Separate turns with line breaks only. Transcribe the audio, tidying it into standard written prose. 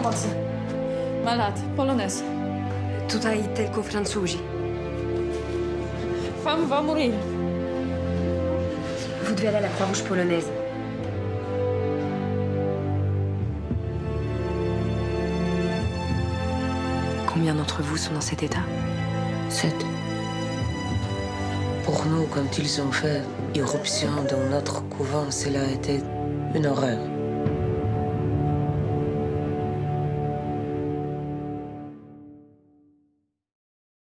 pomocy. Ma lat, polonez.
Tutaj tylko Francuzi.
Femme va mourir.
Vous devez aller à la Croix-Rouge polonaise. Combien d'entre vous sont dans cet état?
7. Pour nous, quand ils ont fait irruption dans notre couvent, cela a été une horreur.